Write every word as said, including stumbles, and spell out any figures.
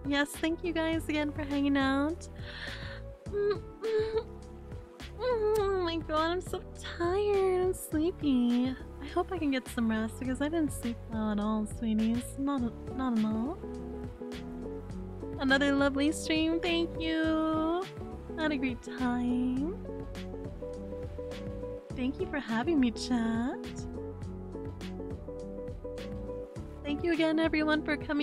Yes, thank you guys again for hanging out. Oh my god, I'm so tired. I'm sleepy. I hope I can get some rest because I didn't sleep well at all, sweeties. Not, not at all. Another lovely stream, thank you. Had a great time. Thank you for having me, chat. Thank you again, everyone, for coming.